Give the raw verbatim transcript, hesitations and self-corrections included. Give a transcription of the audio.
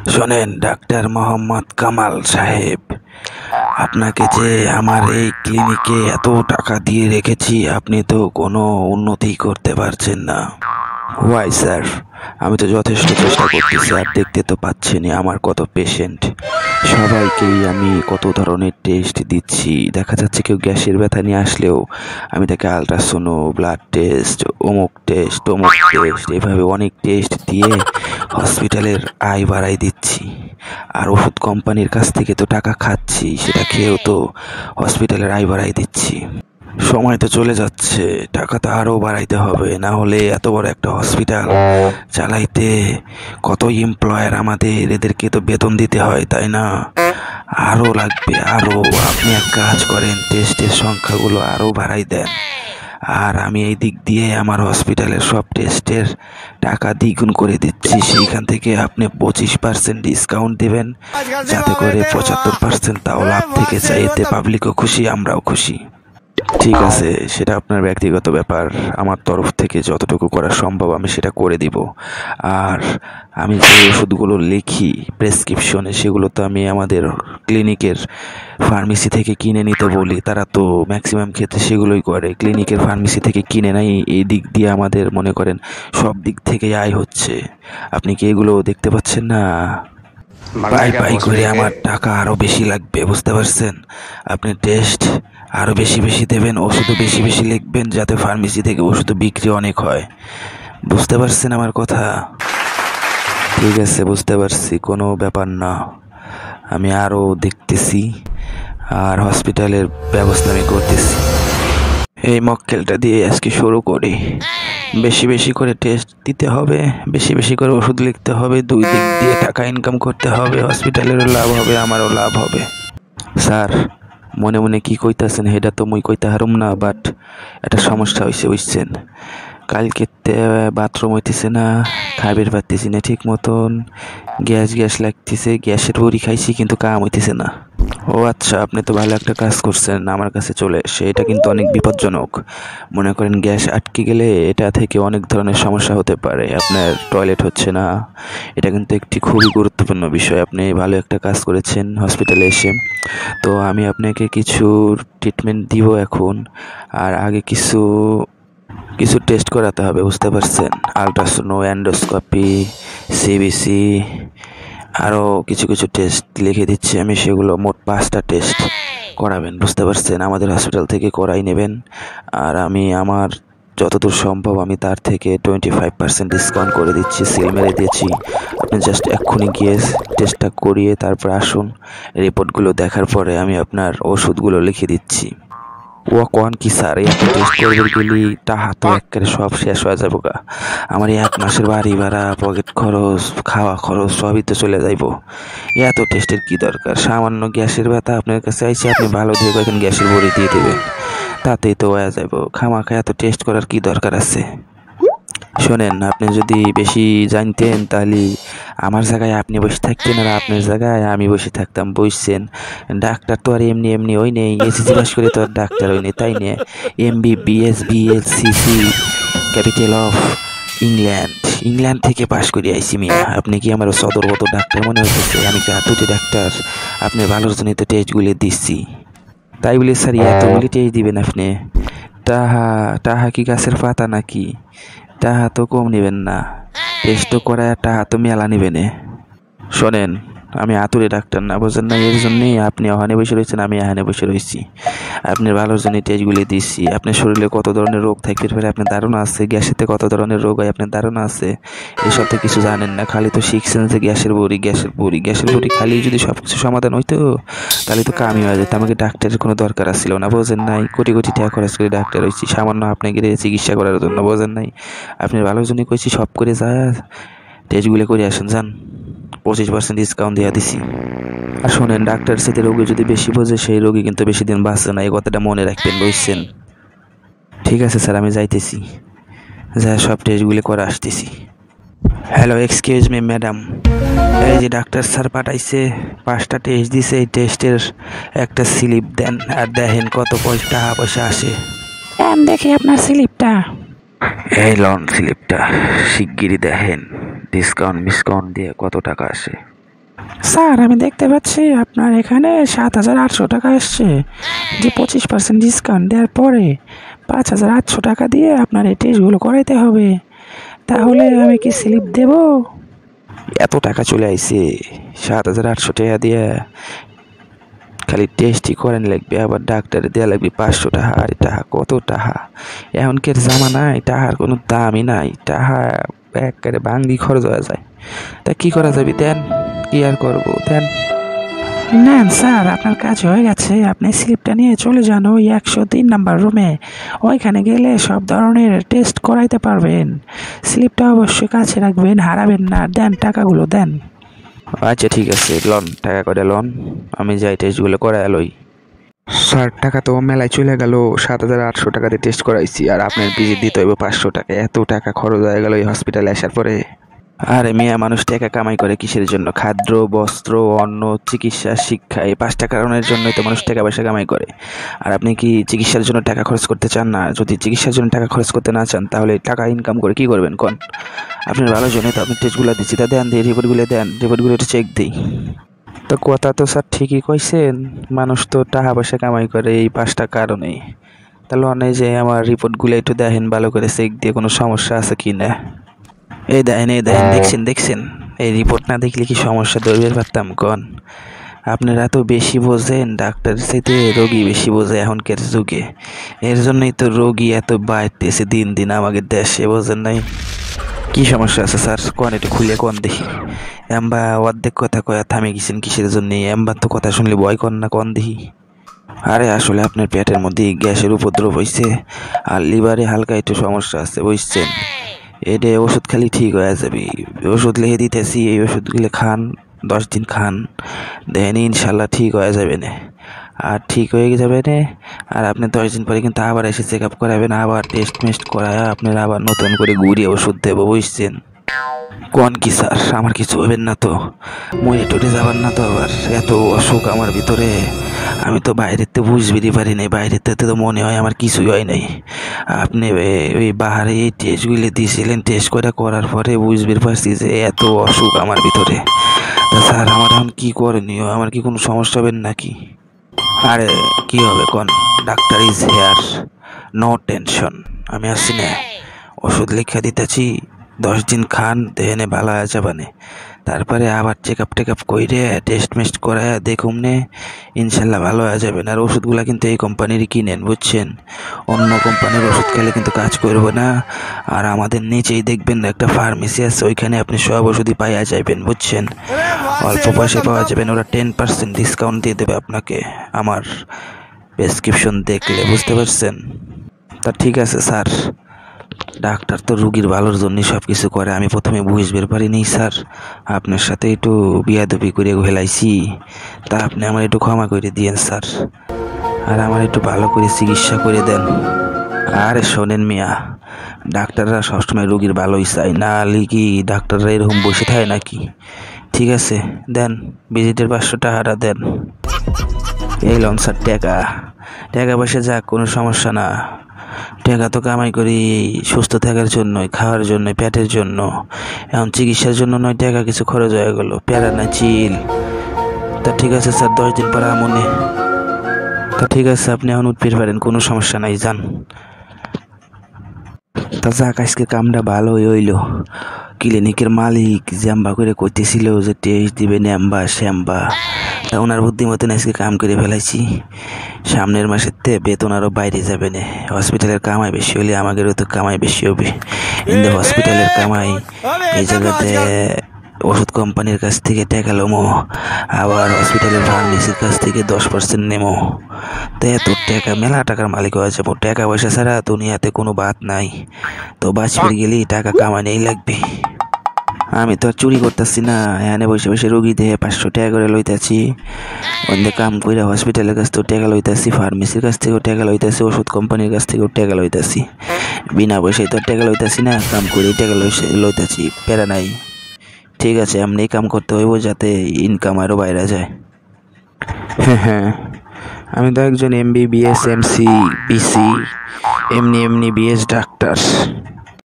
শোনেন ডাক্তার মোহাম্মদ কামাল সাহেব, আপনাকে যে আমার এই ক্লিনিকে এত টাকা দিয়ে রেখেছি, আপনি তো কোনো উন্নতি করতে পারছেন না। ওয়াই স্যার, আমি তো যথেষ্ট চেষ্টা করতেছি, আর দেখতে তো পাচ্ছেনই আমার কত পেশেন্ট। সবাইকেই আমি কত ধরনের টেস্ট দিচ্ছি। দেখা যাচ্ছে কেউ গ্যাসের ব্যথা নিয়ে আসলেও আমি তাকে আলট্রাসোনো, ব্লাড টেস্ট, অমুক টেস্ট, তমুক টেস্ট, এভাবে অনেক টেস্ট দিয়ে হসপিটালের আয় বাড়াই দিচ্ছি। আর ওষুধ কোম্পানির কাছ থেকে তো টাকা খাচ্ছি, সেটা খেয়েও তো হসপিটালের আয় বাড়াই দিচ্ছি। সময় তো চলে যাচ্ছে, টাকা তো আরও বাড়াইতে হবে, না হলে এত বড় একটা হসপিটাল চালাইতে কত এমপ্লয়ার আমাদের, এদেরকে তো বেতন দিতে হয়, তাই না? আরও লাগবে আরও। আপনি এক কাজ করেন, টেস্টের সংখ্যাগুলো আরও বাড়াই দেন, আর আমি এই দিক দিয়ে আমার হসপিটালের সব টেস্টের টাকা দ্বিগুণ করে দিচ্ছি। সেইখান থেকে আপনি পঁচিশ পার্সেন্ট ডিসকাউন্ট দেবেন, যাতে করে পঁচাত্তর পার্সেন্ট তাও লাভ থেকে যায়। এতে পাবলিকও খুশি, আমরাও খুশি। ঠিক আছে, সেটা আপনার ব্যক্তিগত ব্যাপার। আমার তরফ থেকে যতটুকু করা সম্ভব আমি সেটা করে দিব। আর আমি যে ওষুধগুলো লিখি প্রেসক্রিপশনে, সেগুলো তো আমি আমাদের ক্লিনিকের ফার্মেসি থেকে কিনে নিতে বলি। তারা তো ম্যাক্সিমাম ক্ষেত্রে সেগুলোই করে, ক্লিনিকের ফার্মেসি থেকে কিনে নেয়। এই দিক দিয়ে আমাদের মনে করেন সব দিক থেকে আয় হচ্ছে। আপনি কি এগুলো দেখতে পাচ্ছেন না? পাই পাই করে আমার টাকা আরও বেশি লাগবে, বুঝতে পারছেন? আপনি টেস্ট আরও বেশি বেশি দেবেন, ওষুধও বেশি বেশি লিখবেন, যাতে ফার্মেসি থেকে ওষুধ বিক্রি অনেক হয়। বুঝতে পারছেন আমার কথা? ঠিক আছে, বুঝতে পারছি, কোনো ব্যাপার না। আমি আরও দেখতেছি, আর হসপিটালের ব্যবস্থা আমি করতেছি। এই মক্কেলটা দিয়ে আজকে শুরু করি। বেশি বেশি করে টেস্ট দিতে হবে, বেশি বেশি করে ওষুধ লিখতে হবে, দুই দিক দিয়ে টাকা ইনকাম করতে হবে। হসপিটালেরও লাভ হবে, আমারও লাভ হবে। স্যার, মনে মনে কি কইতাছেন সেটা তো মুই কইতে হারুম না, বাট একটা সমস্যা হয়েছে, বুঝছেন? কালকে বাথরুম হইতেছে না, খাইবার পারতেছি না ঠিক মতন, গ্যাস গ্যাস লাগতেছে, গ্যাসের বড়ি খাইছি কিন্তু কাম হইতেছে না। ও আচ্ছা, আপনি তো ভালো একটা কাজ করছেন, আমার কাছে চলে এসে। এটা কিন্তু অনেক বিপজ্জনক। মনে করেন গ্যাস আটকে গেলে এটা থেকে অনেক ধরনের সমস্যা হতে পারে। আপনার টয়লেট হচ্ছে না, এটা কিন্তু একটি খুবই গুরুত্বপূর্ণ বিষয়। আপনি ভালো একটা কাজ করেছেন হসপিটালে এসে। তো আমি আপনাকে কিছু ট্রিটমেন্ট দিব এখন, আর আগে কিছু কিছু টেস্ট করাতে হবে, বুঝতে পারছেন? আলট্রাসোনো, অ্যান্ডোস্কোপি, সিবিসি, আরও কিছু কিছু টেস্ট লিখে দিচ্ছি আমি, সেগুলো মোট পাঁচটা টেস্ট করাবেন, বুঝতে পারছেন? আমাদের হসপিটাল থেকে করাই নেবেন। আর আমি আমার যতদূর সম্ভব আমি তার থেকে টোয়েন্টি ফাইভ পার্সেন্ট ডিসকাউন্ট করে দিচ্ছি, সেল মেরে দিয়েছি। আপনি জাস্ট এক্ষুনি গিয়ে টেস্টটা করিয়ে তারপর আসুন। রিপোর্টগুলো দেখার পরে আমি আপনার ওষুধগুলো লিখে দিচ্ছি। ও কন কি স্যার, এত টেস্ট করবে গেলি টাহা তো একেবারে সব শেষ হয়ে যাবো গা। আমার এক মাসের বাড়ি ভাড়া, পকেট খরচ, খাওয়া খরচ সবই তো চলে যাইব। এত টেস্টের কি দরকার? সামান্য গ্যাসের ব্যথা আপনার কাছে আইসে, আপনি ভালো দিয়ে কয়েকদিন গ্যাসের বড়ি দিয়ে দেবেন, তাতেই তো হয়ে যাইব। খামাখা এত টেস্ট করার কি দরকার আছে? শোনেন, আপনি যদি বেশি জানতেন তাহলে আমার জায়গায় আপনি বসে থাকতেন, আর আপনার জায়গায় আমি বসে থাকতাম, বুঝছেন? ডাক্তার তো আর এমনি এমনি ওই নেই, এসএসসি পাস করে তো আর ডাক্তার ওই নেই, তাই নিয়ে M B B S B L C C capital of England England থেকে পাশ করে আইসি মিয়া। আপনি কি আমার সদরগত ডাক্তার মনে হচ্ছে? আমি কি আতুটি ডাক্তার? আপনি ভালোর জন্য তো টেস্টগুলি দিচ্ছি, তাই বলে স্যার এতগুলি টেস্ট দিবেন আপনি? টাহা টাহা কি গাছের পাতা নাকি? টাহা তো কম নেবেন না, টেস্ট তো করায় টাহা তো মেলা নেবেন। শোনেন, আমি আতুরে ডাক্তার না, বোঝেন না? এর জন্যই আপনি ওখানে বসে রয়েছেন, আমি এখানে বসে রয়েছি। আপনার ভালোর জন্য টেস্টগুলি দিচ্ছি। আপনার শরীরে কত ধরনের রোগ থাকতে পারে আপনার ধারণা আছে? গ্যাসেতে কত ধরনের রোগ হয় আপনার ধারণা আছে? এসব তো কিছু জানেন না, খালি তো শিখছেন যে গ্যাসের বড়ি গ্যাসের বড়ি গ্যাসের বড়ি খালি যদি সব কিছু সমাধান হইতো তাহলে তো কামই হয়ে যেত। আমাকে ডাক্তারের কোনো দরকার ছিল না, বোঝেন নাই? কোটি কোটি টাকা খরচ করে ডাক্তার হয়েছি সামান্য আপনাকে চিকিৎসা করার জন্য, বোঝেন নাই? আপনার ভালোর জন্য কইছি, সব করে যায় টেস্টগুলো করে আসেন, যান। পঁচিশ পার্সেন্ট ডিসকাউন্ট দিয়ে দিছি। আর শোনেন, ডাক্তার সাথে রোগী যদি বেশি বোঝে সেই রোগী কিন্তু বেশি দিন বাঁচে না, এই কথাটা মনে রাখবেন, বুঝছেন? ঠিক আছে স্যার, আমি যাইতেছি, যা সব টেস্টগুলো করে আসতেছি। হ্যালো, এক্সকিউজ মি ম্যাডাম, এই যে ডাক্তার স্যার পাঠাইছে, পাঁচটা টেস্ট দিছে, এই টেস্টের একটা স্লিপ দেন, আর দেখেন কত পয়সা টাকা পয়সা আসে। দেখি আপনার স্লিপটা। এই লন স্লিপটা, শিগগিরই দেখেন ডিসকাউন্ট মিসকাউন্ট দিয়ে কত টাকা আসে। স্যার আমি দেখতে পাচ্ছি আপনার এখানে সাত হাজার আটশো টাকা এসছে, যে পঁচিশ পার্সেন্ট ডিসকাউন্ট দেওয়ার পরে পাঁচ হাজার আটশো টাকা দিয়ে আপনার এই টেস্টগুলো করাইতে হবে। তাহলে আমি কি স্লিপ দেব? এত টাকা চলে আইছে, সাত হাজার আটশো টাকা দিয়ে খালি টেস্টই করেন লাগবে, আবার ডাক্তারে দেওয়া লাগবে পাঁচশো টাকা। আর টাকা কত টাকা, এখনকার জামানায় টাকার কোনো দামই নাই। টাকা একবারে বাঙ্গি খরচ হয়ে যায়। তা কি করা যাবে, দেন কি আর করবো, দেন। নেন স্যার, আপনার কাজ হয়ে গেছে। আপনি স্লিপটা নিয়ে চলে যান ওই একশো তিন নাম্বার রুমে। ওইখানে গেলে সব ধরনের টেস্ট করাইতে পারবেন। স্লিপটা অবশ্যই কাছে রাখবেন, হারাবেন না। দেন টাকাগুলো দেন। আচ্ছা ঠিক আছে, লন টাকা করে লন, আমি যাই টেস্টগুলো করাই লই। স্যার টাকা তো মেলায় চলে গেল, সাত হাজার আটশো টাকা দিয়ে টেস্ট করাইছি, আর আপনার ভিজিট দিতে হইব পাঁচশো টাকা। এত টাকা খরচ হয়ে গেল এই হসপিটালে আসার পরে। আরে মিয়া, মানুষ টাকা কামাই করে কিসের জন্য? খাদ্য, বস্ত্র, অন্ন, চিকিৎসা, শিক্ষা, এই পাঁচটা কারণের জন্যই তো মানুষ টাকা পয়সা কামাই করে। আর আপনি কি চিকিৎসার জন্য টাকা খরচ করতে চান না? যদি চিকিৎসার জন্য টাকা খরচ করতে না চান, তাহলে টাকা ইনকাম করে কি করবেন কোন? আপনার ভালোর জন্য তো আপনি টেস্টগুলো দিচ্ছি, তা দেন, দিয়ে রিপোর্টগুলো দেন, রিপোর্টগুলো একটু চেক দিই। তো কথা তো স্যার ঠিকই কইছেন, মানুষ তো টাকা পয়সা কামাই করে এই পাঁচটা কারণেই। তাহলে অনেক যে আমার রিপোর্টগুলো একটু দেখেন ভালো করে, চেক দিয়ে কোনো সমস্যা আছে কি না। এই দেখেন, এই দেখেন, দেখছেন দেখছেন এই রিপোর্ট না দেখলে কি সমস্যা ধরবে পারতাম কোন? আপনারা তো বেশি বোঝেন, ডাক্তার চাইতে রোগী বেশি বোঝে এখনকার যুগে। এর জন্যই তো রোগী এত বাড়তেছে দিন দিন আমাদের দেশে, বোঝেন নাই? কি সমস্যা আছে স্যার, কোন একটু খুলে কোন দেখি। এম্বা অর্ধেক কথা কয়া থামে গেছেন কিসের জন্য? এম্বার তো কথা শুনলে ভয় কর না, কোন দেখি। আরে আসলে আপনার পেটের মধ্যে গ্যাসের উপদ্রব হয়েছে, আর লিভারে হালকা একটু সমস্যা আছে, বুঝছেন? এটা ওষুধ খালি ঠিক হয়ে যাবে। ওষুধ লিখে দিতেছি, এই ওষুধগুলো খান, দশ দিন খান, দেন ইনশাল্লাহ ঠিক হয়ে যাবে না। আর ঠিক হয়ে যাবে না, আর আপনি দশ দিন পরে কিন্তু আবার এসে চেক আপ করাবেন, আবার টেস্ট মেস্ট করায় আপনার আবার নতুন করে ঘুরিয়ে ওষুধ দেবো, বুঝছেন? কোন কি স্যার, আমার কিছু হবেন না তো? মরে টরে যাবার না তো আবার? এত অসুখ আমার ভিতরে, আমি তো বাইরেতে বুঝবিরই পারি নাই। বাইরেতে তো মনে হয় আমার কিছুই হয় নাই। আপনি ওই বাহারে এই টেস্টগুলি দিয়েছিলেন, টেস্ট করে করার পরে বুঝবির পারছি যে এত অসুখ আমার ভিতরে। তা স্যার আমার এখন কি করণীয়? আমার কি কোনো সমস্যা হবেন নাকি? আরে কি হবে কোন, doctor is here, no tension. আমি আসছি না, ওষুধ লিখে দিতেছি, দশ দিন খান, দেহেনে ভালো হয়ে যাবানে। তারপরে আবার চেক আপ টেক আপ করে টেস্ট মেস্ট করায় দেখুন নে, ইনশাল্লাহ ভালো হয়ে যাবেন। আর ওষুধগুলো কিন্তু এই কোম্পানিরই কিনেন, বুঝছেন? অন্য কোম্পানির ওষুধ খেলে কিন্তু কাজ করবে না। আর আমাদের নিচেই দেখবেন একটা ফার্মেসি আছে, ওইখানে আপনি সব ওষুধই পাইয়া যাবেন, বুঝছেন? অল্প পয়সায় পাওয়া যাবেন, ওরা টেন পার্সেন্ট ডিসকাউন্ট দিয়ে দেবে আপনাকে আমার প্রেসক্রিপশন দেখলে, বুঝতে পারছেন? তা ঠিক আছে স্যার, ডাক্তার তো রুগীর ভালোর জন্যই সব কিছু করে। আমি প্রথমে বুঝতে পারিনি স্যার, আপনার সাথে একটু বিয়াদবি করে ফেলাইছি। তা আপনি আমার একটু ক্ষমা করে দিয়েন স্যার, আর আমার একটু ভালো করে চিকিৎসা করে দেন। আরে শোনেন মিয়া, ডাক্তাররা সবসময় রুগীর ভালোই চায়, না হলে কি ডাক্তাররা এরকম বসে থাকে নাকি? ঠিক আছে, দেন ভিজিটের পাঁচশো টাকাটা দেন। এই লন স্যার টাকা, টাকা পয়সা যাক, কোনো সমস্যা না। টাকা তো কামাই করি সুস্থ থাকার জন্য, খাওয়ার জন্য, পেটের জন্য। এখন চিকিৎসার জন্য নয় টাকা কিছু খরচ হয়ে গেল, প্যারা না, চিল। তা ঠিক আছে স্যার, দশ দিন পরে আমনে। তা ঠিক আছে, আপনি এখন উঠতে পারেন, কোনো সমস্যা নাই, যান। তা যাক, আজকে কামটা ভালোই হইল। ক্লিনিকের মালিক জ্যাম্বা করে করতেছিল যে টেস্ট দিবে ন্যাম্বা শ্যাম্বা, তা ওনার বুদ্ধি মতন আজকে কাম করে ফেলাইছি। সামনের মাসের তে বেতন আরও বাইরে যাবে না। হসপিটালের কামাই বেশি হলে আমাদেরও তো কামাই বেশি হবে। কিন্তু হসপিটালের কামাই এই জায়গাতে ওষুধ কোম্পানির কাছ থেকে টাকা লমো, আবার হসপিটালের ফার্মেসির কাছ থেকে দশ পার্সেন্ট নেমো। তো এত টাকা, মেলা টাকার মালিক হয়ে যাবো। টাকা পয়সা ছাড়া দুনিয়াতে কোনো বাত নাই। তো বাঁচতে গেলেই টাকা কামানেই লাগবে। আমি তো আর চুরি করতেছি না, এখানে বসে বসে রোগী দেহে পাঁচশো টাকা করে লইতেছি। অন্য কাম করে হসপিটালের কাছ থেকেও টাকা লইতেছি, ফার্মেসির কাছ থেকেও টাকা লইতেছি, ওষুধ কোম্পানির কাছ থেকেও টাকা লইতেছি। বিনা পয়সায় তো টাকা লইতেছি না, কাম করেই টাকা লইতেছি, প্যারা নাই। ঠিক আছে, এমনি কাম করতে হইব যাতে ইনকাম আরও বাইরে যায়। হ্যাঁ হ্যাঁ, আমি তো একজন M B B S, M C, BC, এমনি এমনি বিএস ডাক্তার।